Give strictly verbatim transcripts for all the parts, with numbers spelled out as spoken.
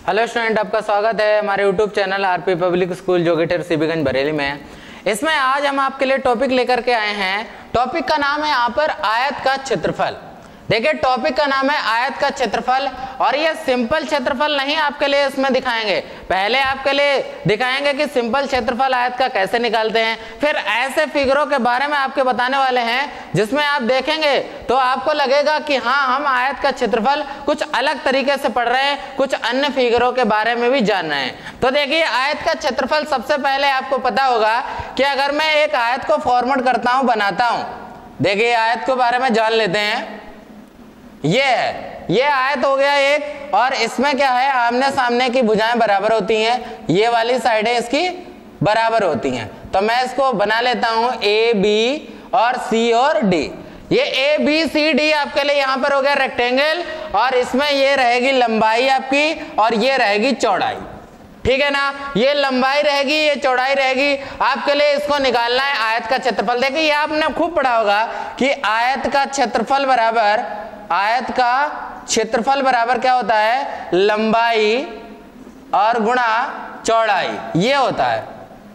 Hello student, आपका स्वागत है हमारे YouTube channel RP public school Jogetar CBGanj Bareilly में। इसमें आज हम आपके लिए टॉपिक लेकर के आए हैं। टॉपिक का नाम है यहाँ पर आयत का क्षेत्रफल। देखिए, टॉपिक का नाम है आयत का क्षेत्रफल और ये सिंपल क्षेत्रफल नहीं आपके लिए इसमें दिखाएंगे। पहले आपके लिए दिखाएंगे कि सिंपल क्षेत्रफल आयत का कैसे निकालते हैं, फिर ऐसे फिगरों के बारे में आपके बताने वाले हैं जिसमें आप देखेंगे तो आपको लगेगा कि हाँ, हम आयत का क्षेत्रफल कुछ अलग तरीके से पढ़ रहे हैं, कुछ अन्य फिगरों के बारे में भी जान रहे हैं। तो देखिए, आयत का क्षेत्रफल सबसे पहले आपको पता होगा कि अगर मैं एक आयत को फॉर्मेट करता हूं, बनाता हूं, देखिए आयत के बारे में जान लेते हैं। ये है, ये आयत हो गया एक, और इसमें क्या है, आमने सामने की भुजाएं बराबर होती हैं, ये वाली साइडें इसकी बराबर होती हैं। तो मैं इसको बना लेता हूं ए बी और सी और डी। ये ए बी सी डी आपके लिए यहां पर हो गया रेक्टेंगल, और इसमें ये रहेगी लंबाई आपकी और ये रहेगी चौड़ाई। ठीक है ना, ये लंबाई रहेगी, ये चौड़ाई रहेगी। आपके लिए इसको निकालना है आयत का क्षेत्रफल। देखिए, ये आपने खूब पढ़ा होगा कि आयत का क्षेत्रफल बराबर आयत का क्षेत्रफल बराबर क्या होता है, लंबाई और गुणा चौड़ाई। ये होता है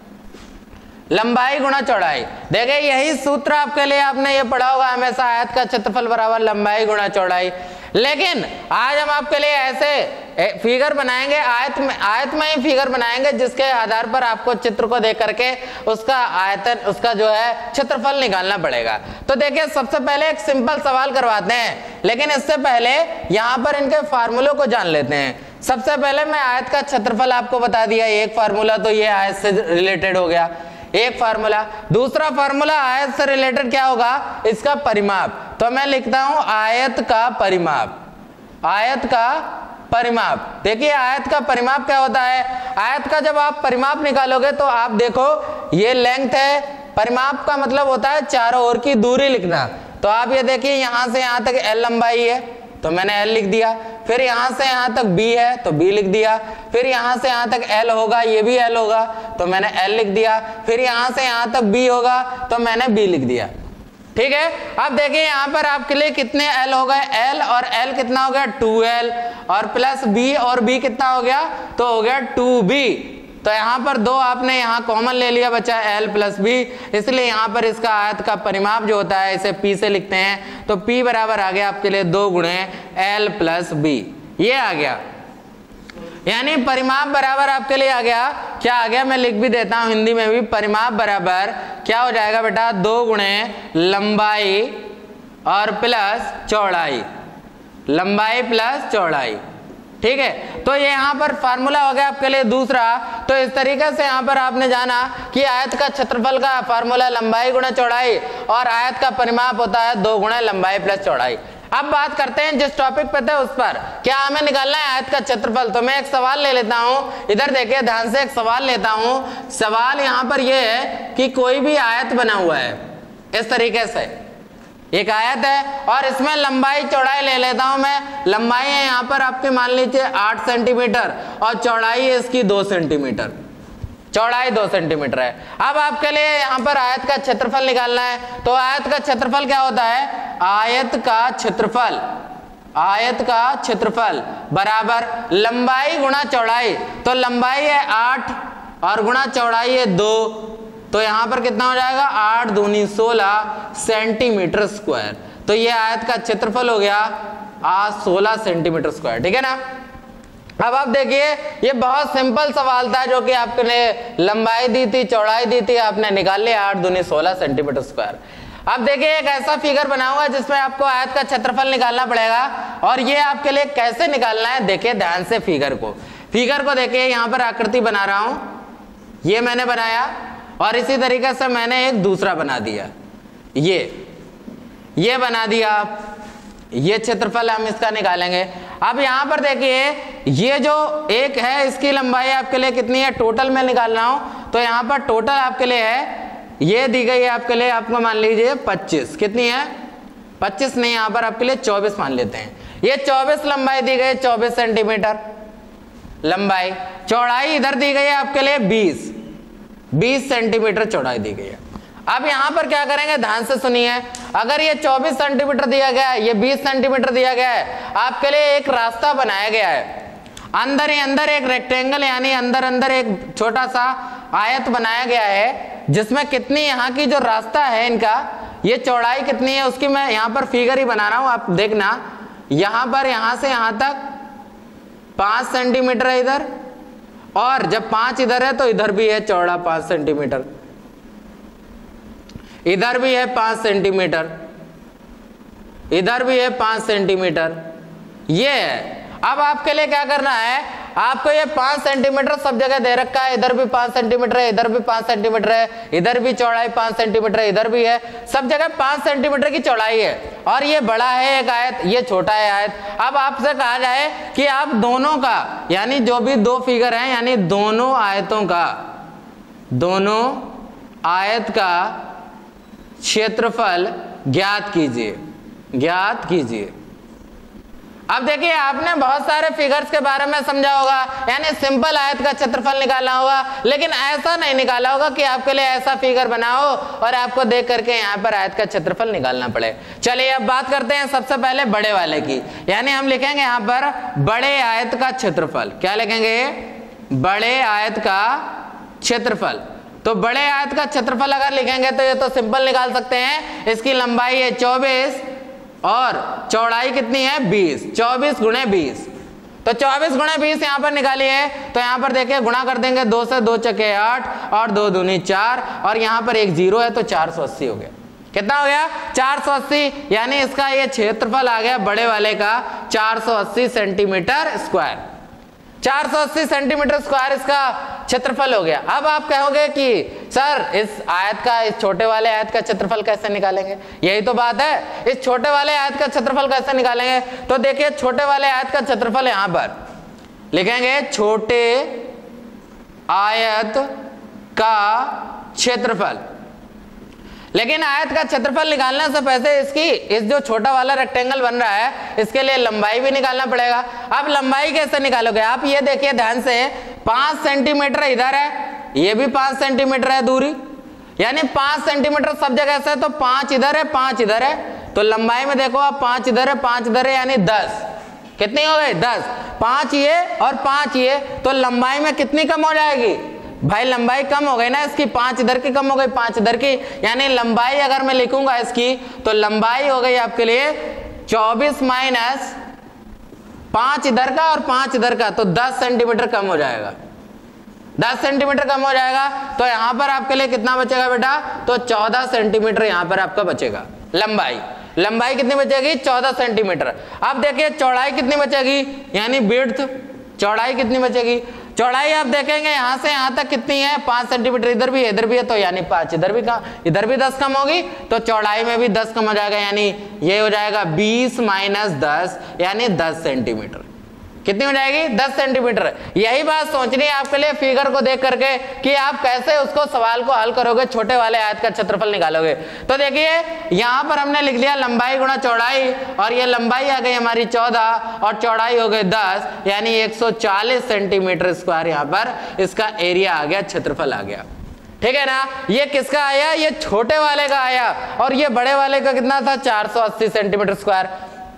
लंबाई गुणा चौड़ाई। देखिए, यही सूत्र आपके लिए आपने ये पढ़ा होगा हमेशा, आयत का क्षेत्रफल बराबर लंबाई गुणा चौड़ाई। लेकिन आज हम आपके लिए ऐसे फिगर बनाएंगे, आयत में आयत में ही फिगर बनाएंगे जिसके आधार पर आपको चित्र को देख करके उसका आयतन, उसका जो है क्षेत्रफल निकालना पड़ेगा। तो देखिए, सबसे पहले एक सिंपल सवाल करवाते हैं, लेकिन इससे पहले यहाँ पर इनके फार्मूलों को जान लेते हैं। सबसे पहले मैं आयत का क्षेत्रफल आपको बता दिया, एक फार्मूला तो ये आयत से रिलेटेड हो गया, एक फार्मूला। दूसरा फार्मूला आयत से रिलेटेड क्या होगा, इसका परिमाप। तो मैं लिखता हूं आयत का परिमाप, आयत का परिमाप। देखिए, आयत का परिमाप क्या होता है, आयत का जब आप परिमाप निकालोगे तो आप देखो ये लेंथ है, परिमाप का मतलब होता है चारों ओर की दूरी लिखना। तो आप ये देखिए, यहां से यहां तक एल लंबाई है तो मैंने एल लिख दिया, फिर यहां से यहां तक बी है तो बी लिख दिया, फिर यहां से यहां तक एल होगा, ये भी एल होगा तो मैंने एल लिख दिया, फिर यहां से यहां तक बी होगा तो मैंने बी लिख दिया। ठीक है, अब देखिए यहां पर आपके लिए कितने एल हो गए, एल और एल कितना हो गया, टू एल, और प्लस बी और बी कितना हो गया, तो हो गया टू बी। तो यहाँ पर दो आपने यहाँ कॉमन ले लिया, बचा एल प्लस बी, इसलिए यहाँ पर इसका आयत का परिमाप जो होता है इसे पी से लिखते हैं। तो पी बराबर आ गया आपके लिए दो गुणे एल प्लस बी, ये आ गया। यानी परिमाप बराबर आपके लिए आ गया, क्या आ गया, मैं लिख भी देता हूं हिंदी में भी, परिमाप बराबर क्या हो जाएगा बेटा, दो गुणे लंबाई और प्लस चौड़ाई, लंबाई प्लस चौड़ाई। ठीक है, तो ये यहाँ पर फार्मूला हो गया आपके लिए दूसरा। तो इस तरीके से यहाँ पर आपने जाना कि आयत का क्षेत्रफल का फार्मूला लंबाई गुणा चौड़ाई और आयत का परिमाप होता है दो गुणा लंबाई प्लस चौड़ाई। अब बात करते हैं जिस टॉपिक पे थे उस पर, क्या हमें निकालना है आयत का क्षेत्रफल। तो मैं एक सवाल ले लेता हूँ, इधर देखिए ध्यान से, एक सवाल लेता हूँ। सवाल यहाँ पर यह है कि कोई भी आयत बना हुआ है इस तरीके से, एक आयत है और इसमें लंबाई चौड़ाई ले लेता हूं मैं। लंबाई है यहाँ पर आपके मान लीजिए आठ सेंटीमीटर और चौड़ाई है इसकी दो सेंटीमीटर, चौड़ाई दो सेंटीमीटर है। अब आपके लिए यहाँ पर आयत का क्षेत्रफल निकालना है। तो आयत का क्षेत्रफल क्या होता है, आयत का क्षेत्रफल, आयत का क्षेत्रफल बराबर लंबाई गुणा चौड़ाई। तो लंबाई है आठ और गुणा चौड़ाई है दो, तो यहां पर कितना हो जाएगा, आठ दूनी सोलह सेंटीमीटर स्क्वायर। तो ये आयत का क्षेत्रफल हो गया आज सोलह सेंटीमीटर स्क्वायर। ठीक है ना। अब आप देखिए, ये बहुत सिंपल सवाल था जो कि आपने लंबाई दी थी, चौड़ाई दी थी, आपने निकाल लिया आठ दूनी सोलह सेंटीमीटर स्क्वायर। अब देखिए, एक ऐसा फिगर बनाऊंगा जिसमें आपको आयत का क्षेत्रफल निकालना पड़ेगा, और ये आपके लिए कैसे निकालना है देखिए ध्यान से फिगर को। फिगर को देखिए, यहाँ पर आकृति बना रहा हूं, ये मैंने बनाया, और इसी तरीके से मैंने एक दूसरा बना दिया, ये ये बना दिया। ये क्षेत्रफल हम इसका निकालेंगे। अब यहां पर देखिए, ये जो एक है इसकी लंबाई आपके लिए कितनी है, टोटल मैं निकाल रहा हूं। तो यहां पर टोटल आपके लिए है, ये दी गई है आपके लिए, आपको मान लीजिए पच्चीस, कितनी है, पच्चीस नहीं, यहां पर आपके लिए चौबीस मान लेते हैं। ये चौबीस लंबाई दी गई, चौबीस सेंटीमीटर लंबाई। चौड़ाई इधर दी गई है आपके लिए बीस, बीस सेंटीमीटर चौड़ाई दी गई है। अब यहां पर क्या करेंगे, ध्यान से सुनिए। अगर ये चौबीस सेंटीमीटर दिया गया है, ये बीस सेंटीमीटर दिया गया है, आपके लिए एक रास्ता बनाया गया है। अंदर ही अंदर एक रेक्टेंगल यानी अंदर अंदर एक छोटा सा आयत बनाया गया है, जिसमें कितनी यहाँ की जो रास्ता है इनका, ये चौड़ाई कितनी है उसकी मैं यहाँ पर फिगर ही बना रहा हूँ, आप देखना। यहाँ पर यहाँ से यहाँ तक पांच सेंटीमीटर है इधर, और जब पांच इधर है तो इधर भी है चौड़ा पांच सेंटीमीटर, इधर भी है पांच सेंटीमीटर, इधर भी है पांच सेंटीमीटर, ये है। अब आपके लिए क्या करना है, आपको ये पांच सेंटीमीटर सब जगह दे रखा है, इधर भी पांच सेंटीमीटर है, इधर भी पांच सेंटीमीटर है, इधर भी चौड़ाई पांच सेंटीमीटर है, इधर भी है, सब जगह पांच सेंटीमीटर की चौड़ाई है, और ये बड़ा है एक आयत, ये छोटा है आयत। अब आपसे कहा जाए कि आप दोनों का, यानी जो भी दो फिगर हैं, यानी दोनों आयतों का, दोनों आयत का क्षेत्रफल ज्ञात कीजिए, ज्ञात कीजिए। अब देखिए, आपने बहुत सारे फिगर्स के बारे में समझा होगा, यानी सिंपल आयत का क्षेत्रफल निकालना होगा, लेकिन ऐसा नहीं निकाला होगा कि आपके लिए ऐसा फिगर बनाओ और आपको देख करके यहाँ पर आयत का क्षेत्रफल निकालना पड़े। चलिए अब बात करते हैं सबसे पहले बड़े वाले की, यानी हम लिखेंगे यहाँ पर बड़े आयत का क्षेत्रफल। क्या लिखेंगे? बड़े आयत का क्षेत्रफल। तो बड़े आयत का क्षेत्रफल अगर लिखेंगे तो ये तो सिंपल निकाल सकते हैं, इसकी लंबाई है चौबीस और चौड़ाई कितनी है बीस, चौबीस गुणे बीस। तो चौबीस गुणे बीस यहाँ पर निकालिए, तो यहाँ पर देखिए गुणा कर देंगे, दो से दो चके आठ और दो दूनी चार, और यहाँ पर एक जीरो है तो चार सौ अस्सी हो गया। कितना हो गया? चार सौ अस्सी, यानी इसका ये क्षेत्रफल आ गया बड़े वाले का चार सौ अस्सी सेंटीमीटर स्क्वायर। चार सौ अस्सी सेंटीमीटर स्क्वायर इसका क्षेत्रफल हो गया। अब आप कहोगे कि सर इस आयत का, इस छोटे वाले आयत का क्षेत्रफल कैसे निकालेंगे? यही तो बात है, इस छोटे वाले आयत का क्षेत्रफल कैसे निकालेंगे? तो देखिए, छोटे वाले आयत का क्षेत्रफल यहां पर लिखेंगे, छोटे आयत का क्षेत्रफल। लेकिन आयत का क्षेत्रफल निकालने से पहले इसकी, इस जो छोटा वाला रेक्टेंगल बन रहा है, इसके लिए लंबाई भी निकालना पड़ेगा। अब लंबाई कैसे निकालोगे? आप ये देखिए ध्यान से, पांच सेंटीमीटर इधर है, ये भी पांच सेंटीमीटर है दूरी, यानी पांच सेंटीमीटर सब जगह से, तो पांच इधर है पांच इधर है, तो लंबाई में देखो आप, पांच इधर है पांच इधर है, यानी दस। कितनी हो गई? दस। पांच ये और पांच ये, तो लंबाई में कितनी कम हो जाएगी भाई? लंबाई कम हो गई ना इसकी, पांच इधर की कम हो गई पांच इधर की, यानी लंबाई अगर मैं लिखूंगा इसकी, तो लंबाई हो गई आपके लिए चौबीस माइनस पांच इधर का और पांच इधर का, तो दस सेंटीमीटर कम हो जाएगा। दस सेंटीमीटर कम हो जाएगा, तो यहां पर आपके लिए कितना बचेगा बेटा? तो चौदह सेंटीमीटर यहां पर आपका बचेगा लंबाई। लंबाई कितनी बचेगी? चौदह सेंटीमीटर। अब देखिए चौड़ाई कितनी बचेगी, यानी विड्थ, चौड़ाई कितनी बचेगी? चौड़ाई आप देखेंगे यहां से यहां तक कितनी है? पांच सेंटीमीटर, इधर भी इधर भी है, तो यानी पांच इधर भी का, इधर भी दस कम होगी, तो चौड़ाई में भी दस कम हो जाएगा, यानी ये हो जाएगा बीस माइनस दस, यानी दस सेंटीमीटर। कितनी हो जाएगी? दस सेंटीमीटर। यही बात सोचनी है आपके लिए फिगर को देख करके कि आप कैसे उसको सवाल को हल करोगे, छोटे वाले आयत का क्षेत्रफल निकालोगे। तो देखिए यहां पर हमने लिख लिया लंबाई गुणा चौड़ाई, और ये लंबाई आ गई हमारी चौदह और चौड़ाई हो गई दस, यानी एक सौ चालीस सेंटीमीटर स्क्वायर यहां पर इसका एरिया आ गया, क्षेत्रफल आ गया। ठीक है ना? ये किसका आया? ये छोटे वाले का आया, और ये बड़े वाले का कितना था? चार सौ अस्सी सेंटीमीटर स्क्वायर।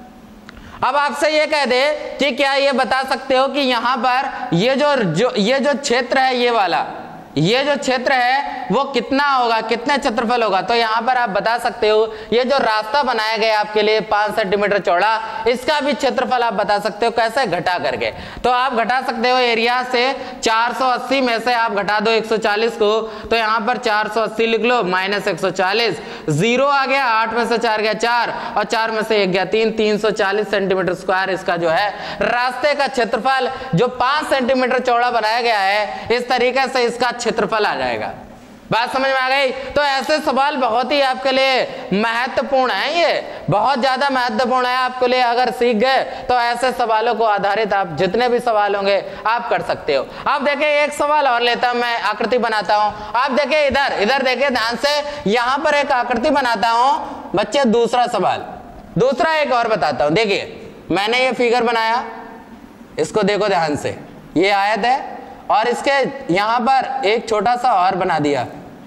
अब आपसे ये कह दे कि क्या ये बता सकते हो कि यहां पर ये जो जो ये जो क्षेत्र है, ये वाला, ये जो क्षेत्र है वो कितना होगा, कितने क्षेत्रफल होगा? तो यहाँ पर आप बता सकते हो, ये जो रास्ता बनाया गया आपके लिए पांच सेंटीमीटर चौड़ा, इसका भी क्षेत्रफल आप बता सकते हो। कैसे? घटा करके। तो आप घटा सकते हो एरिया से, चार सौ अस्सी में से आप घटा दो एक सौ चालीस को, तो यहाँ पर चार सौ अस्सी लिख लो माइनस एक सौ चालीस, जीरो आ गया, आठ में से चार गया चार, और चार में से एक गया तीन, तीन सौ चालीस सेंटीमीटर स्क्वायर इसका जो है रास्ते का क्षेत्रफल, जो पांच सेंटीमीटर चौड़ा बनाया गया है, इस तरीके से इसका क्षेत्रफल आ जाएगा। बात समझ में आ गई? तो ऐसे सवाल बहुत ही आपके लिए महत्वपूर्ण है, ये बहुत ज्यादा महत्वपूर्ण है आपके लिए। अगर सीख गए तो ऐसे सवालों को आधारित आप जितने भी सवाल होंगे आप कर सकते हो। आप देखिए एक सवाल और लेता हूं, मैं आकृति बनाता हूं। आप देखिए इधर, इधर देखिए ध्यान से, यहां पर एक आकृति बनाता हूं बच्चे। दूसरा सवाल, दूसरा एक और बताता हूं। देखिए मैंने ये फिगर बनाया, इसको देखो ध्यान से, ये आयत है, और इसके यहां पर एक छोटा सा और बना दिया,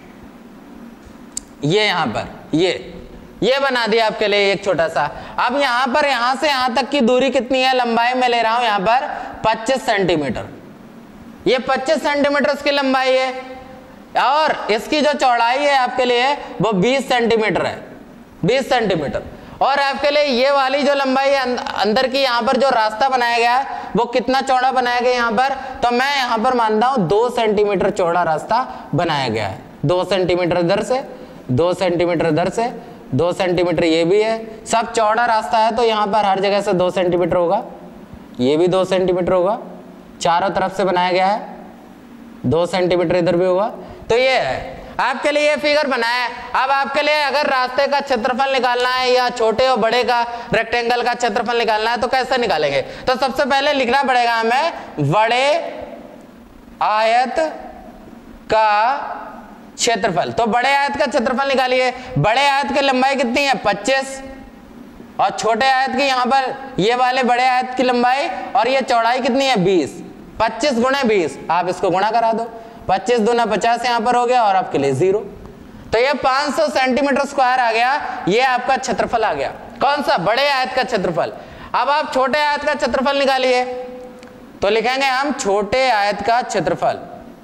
ये यहां पर ये ये बना दिया आपके लिए एक छोटा सा। अब यहां पर यहां से यहां तक की दूरी कितनी है? लंबाई में ले रहा हूं यहां पर पच्चीस सेंटीमीटर, ये पच्चीस सेंटीमीटर इसकी लंबाई है और इसकी जो चौड़ाई है आपके लिए वो बीस सेंटीमीटर है, बीस सेंटीमीटर। और आपके लिए ये वाली जो लंबाई है अंदर की, यहाँ पर जो रास्ता बनाया गया है वो कितना चौड़ा बनाया गया यहाँ पर, तो मैं यहाँ पर मानता हूँ दो सेंटीमीटर चौड़ा रास्ता बनाया गया है। दो सेंटीमीटर इधर से, दो सेंटीमीटर इधर से, दो सेंटीमीटर ये भी है, सब चौड़ा रास्ता है तो यहाँ पर हर जगह से दो सेंटीमीटर होगा, ये भी दो सेंटीमीटर होगा, चारों तरफ से बनाया गया है, दो सेंटीमीटर इधर भी होगा। तो ये है आपके लिए ये फिगर बनाया है। अब आपके लिए अगर रास्ते का क्षेत्रफल निकालना है या छोटे और बड़े का रेक्टेंगल का क्षेत्रफल निकालना है तो कैसे निकालेंगे, तो सबसे पहले लिखना पड़ेगा हमें बड़े आयत का क्षेत्रफल। तो बड़े आयत का क्षेत्रफल निकालिए। बड़े आयत की लंबाई कितनी है, पच्चीस, और छोटे आयत की यहाँ पर ये वाले बड़े आयत की लंबाई और ये चौड़ाई कितनी है, बीस। पच्चीस गुणे बीस, आप इसको गुणा करा दो, पच्चीस दूना पचास यहाँ पर हो गया और आपके लिए जीरो। तो ये पाँच सौ सेंटीमीटर स्क्वायर आ गया, ये आपका क्षेत्रफल आ गया। कौन सा, बड़े आयत का क्षेत्रफल। अब आप छोटे आयत का क्षेत्रफल निकालिए, तो लिखेंगे हम छोटे आयत का क्षेत्रफल,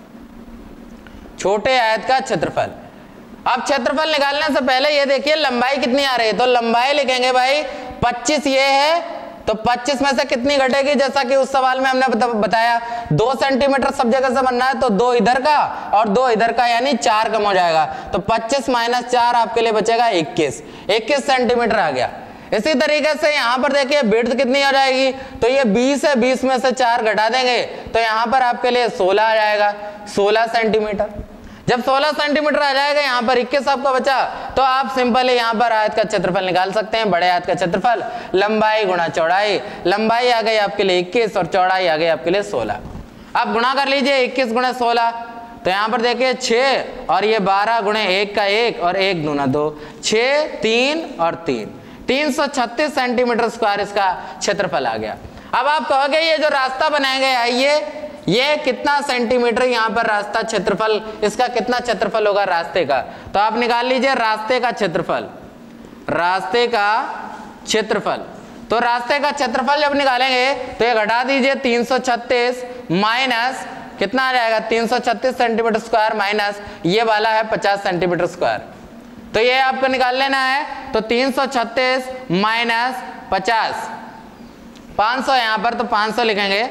छोटे आयत का क्षेत्रफल। अब क्षेत्रफल निकालने से पहले ये देखिए लंबाई कितनी आ रही है, तो लंबाई लिखेंगे भाई पच्चीस ये है, तो पच्चीस में से कितनी घटेगी, जैसा कि उस सवाल में हमने बताया दो सेंटीमीटर सब जगह से बनना है, तो दो इधर का और दो इधर का यानी चार कम हो जाएगा, तो पच्चीस माइनस चार आपके लिए बचेगा इक्कीस, इक्कीस सेंटीमीटर आ गया। इसी तरीके से यहाँ पर देखिए विड्थ कितनी हो जाएगी, तो ये बीस है, बीस में से चार घटा देंगे तो यहाँ पर आपके लिए सोलह आ जाएगा, सोलह सेंटीमीटर। जब सोलह सेंटीमीटर आ जाएगा, यहाँ पर इक्कीस आपका बचा, तो आप सिंपली यहाँ पर आयत का क्षेत्रफल निकाल सकते हैं। बड़े आयत का क्षेत्रफल लंबाई गुणा चौड़ाई, लंबाई आ गई आपके लिए इक्कीस और चौड़ाई आ गई आपके लिए सोलह। अब गुणा कर लीजिए इक्कीस गुणे सोलह, तो यहाँ पर देखिए छः और ये बारह गुणे एक का एक और एक दूना दो, छः तीन और तीन, तीन सौ छत्तीस सेंटीमीटर स्क्वायर इसका क्षेत्रफल आ गया। अब आप कहोगे ये जो रास्ता बनाएंगे आइए, ये कितना सेंटीमीटर यहाँ पर रास्ता क्षेत्रफल, इसका कितना क्षेत्रफल होगा रास्ते का, तो आप निकाल लीजिए रास्ते का क्षेत्रफल, रास्ते का क्षेत्रफल। तो रास्ते का क्षेत्रफल जब निकालेंगे तो ये घटा दीजिए तीन सौ छत्तीस माइनस कितना आ जाएगा, तीन सौ छत्तीस सेंटीमीटर स्क्वायर माइनस ये वाला है पचास सेंटीमीटर स्क्वायर, तो ये आपको निकाल लेना है। तो तीन सौ छत्तीस माइनस पचास, पाँच सौ यहाँ पर, तो पाँच सौ लिखेंगे,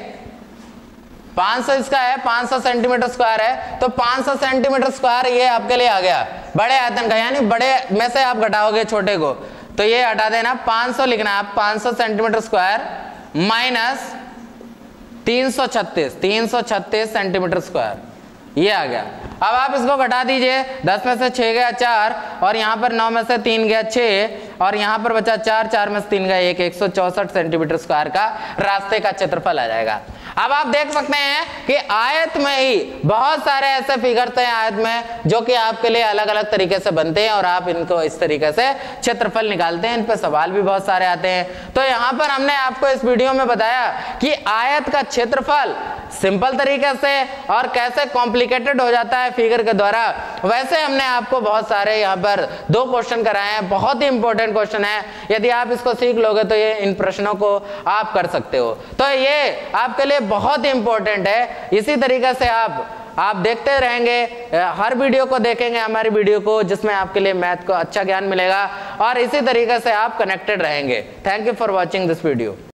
पाँच सौ इसका है, पाँच सौ सेंटीमीटर स्क्वायर है, तो पाँच सौ सेंटीमीटर स्क्वायर ये आपके लिए आ गया बड़े आयतन का, यानी बड़े में से आप घटाओगे छोटे को, तो ये हटा देना, पाँच सौ लिखना है आप, पाँच सौ सेंटीमीटर स्क्वायर माइनस तीन सौ छत्तीस, तीन सौ छत्तीस सेंटीमीटर स्क्वायर ये आ गया। अब आप इसको घटा दीजिए, दस में से छः गया चार और यहाँ पर नौ में से तीन गया छः और यहाँ पर बचा चार, चार में से तीन गया एक, एक सौ चौसठ सेंटीमीटर स्क्वायर का रास्ते का क्षेत्रफल आ जाएगा। अब आप देख सकते हैं कि आयत में ही बहुत सारे ऐसे फिगर्स हैं आयत में जो कि आपके लिए अलग अलग तरीके से बनते हैं और आप इनको इस तरीके से क्षेत्रफल निकालते हैं, इन पे सवाल भी बहुत सारे आते हैं। तो यहाँ पर हमने आपको इस वीडियो में बताया कि आयत का क्षेत्रफल सिंपल तरीके से और कैसे कॉम्प्लिकेटेड हो जाता है फिगर के द्वारा, वैसे हमने आपको बहुत सारे यहाँ पर दो क्वेश्चन कराए हैं, बहुत ही इंपॉर्टेंट क्वेश्चन है। यदि आप इसको सीख लोगे तो ये इन प्रश्नों को आप कर सकते हो, तो ये आपके लिए बहुत ही इंपॉर्टेंट है। इसी तरीके से आप आप देखते रहेंगे, हर वीडियो को देखेंगे हमारी वीडियो को, जिसमें आपके लिए मैथ को अच्छा ज्ञान मिलेगा और इसी तरीके से आप कनेक्टेड रहेंगे। Thank you for watching this video.